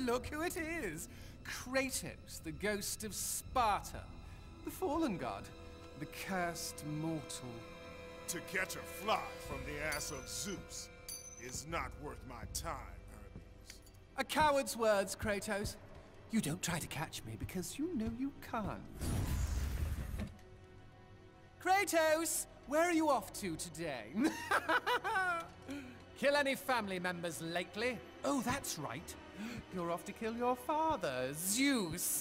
look who it is! Kratos, the ghost of Sparta. The fallen god. The cursed mortal. To catch a fly from the ass of Zeus is not worth my time, Hermes. A coward's words, Kratos. You don't try to catch me because you know you can't. Kratos! Where are you off to today? Kill any family members lately? Oh, that's right. You're off to kill your father, Zeus.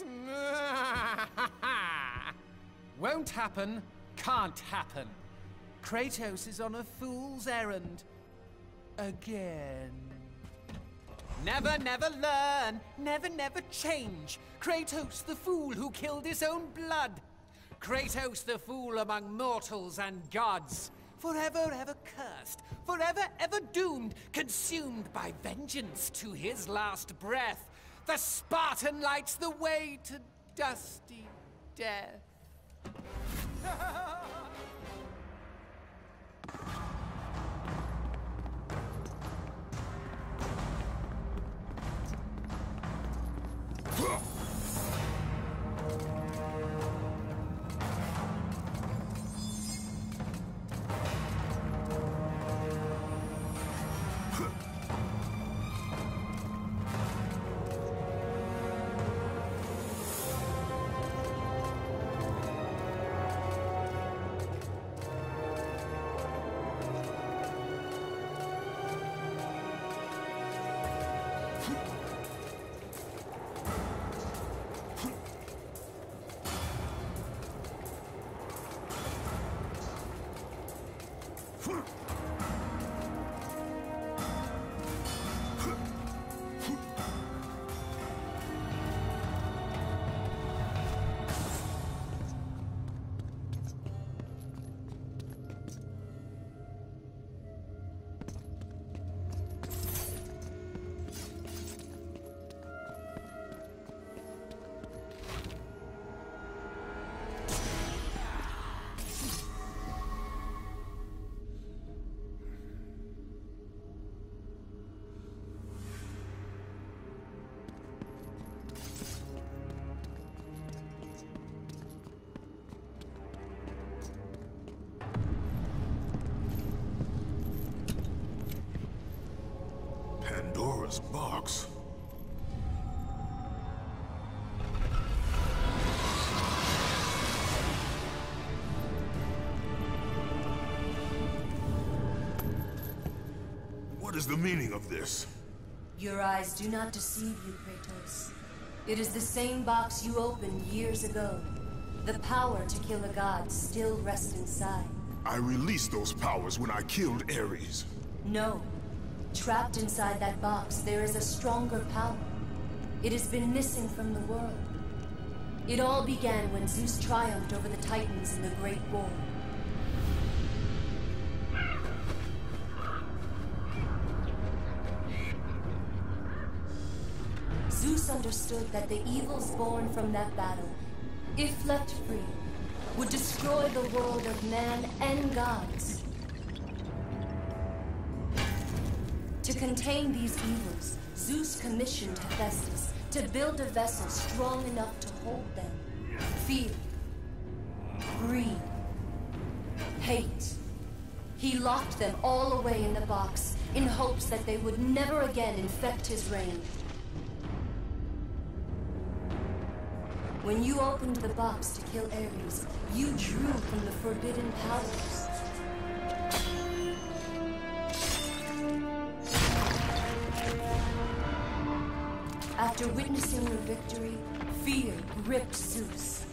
Won't happen, can't happen. Kratos is on a fool's errand. Again. Never, never learn. Never, never change. Kratos, the fool who killed his own blood. Kratos, the fool among mortals and gods. Forever, ever cursed. Forever, ever doomed. Consumed by vengeance to his last breath. The Spartan lights the way to dusty death. Pandora's box. What is the meaning of this? Your eyes do not deceive you, Kratos. It is the same box you opened years ago. The power to kill a god still rests inside. I released those powers when I killed Ares. No. Trapped inside that box, there is a stronger power. It has been missing from the world. It all began when Zeus triumphed over the Titans in the Great War. Zeus understood that the evils born from that battle, if left free, would destroy the world of man and gods. To contain these evils, Zeus commissioned Hephaestus to build a vessel strong enough to hold them. Fear, greed, hate. He locked them all away in the box in hopes that they would never again infect his reign. When you opened the box to kill Ares, you drew from the forbidden powers. After witnessing your victory, fear gripped Zeus.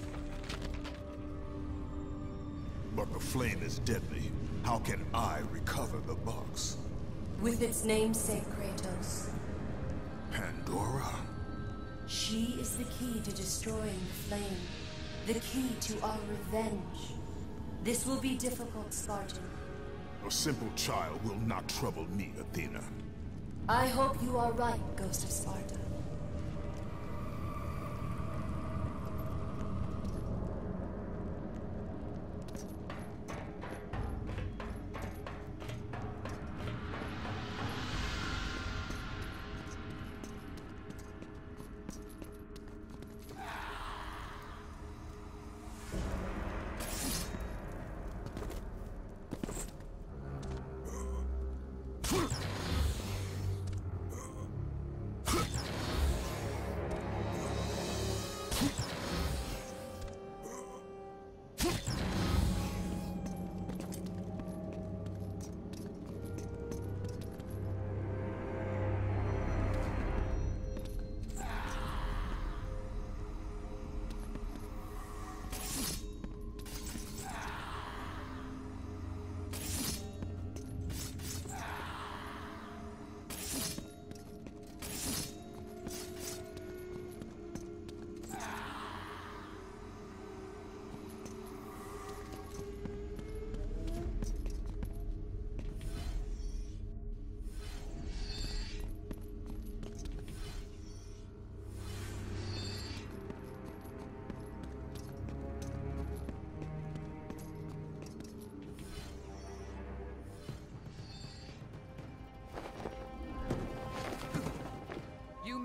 But the flame is deadly. How can I recover the box? With its namesake, Kratos. Pandora? She is the key to destroying the flame. The key to our revenge. This will be difficult, Spartan. A simple child will not trouble me, Athena. I hope you are right, Ghost of Sparta.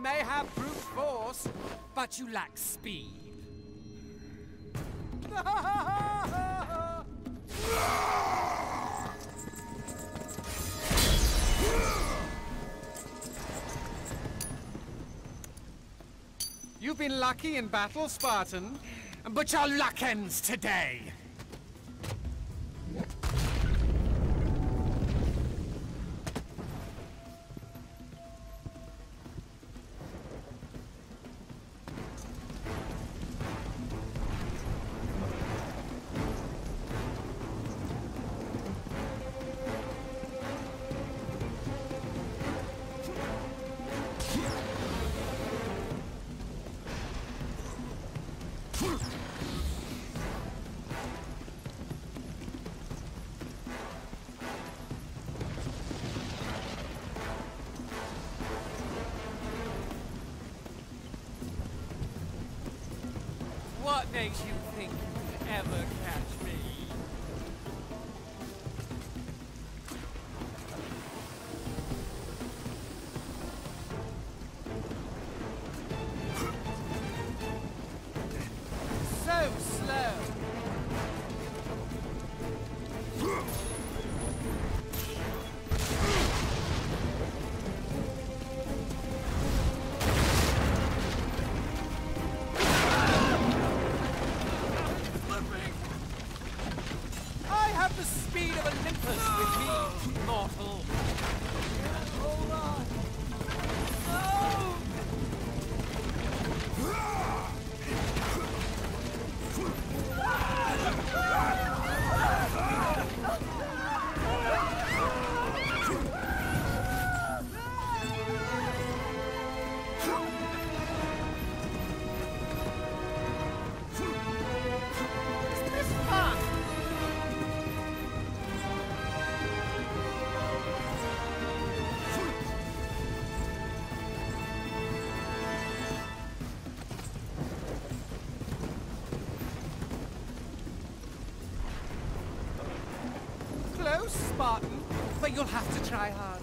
may have brute force, but you lack speed. You've been lucky in battle, Spartan, but your luck ends today. What makes you think you can ever catch me? So slow. I have the speed of Olympus with me, mortal. Hold on. No! Is this fun? Close, Spartan, but you'll have to try hard.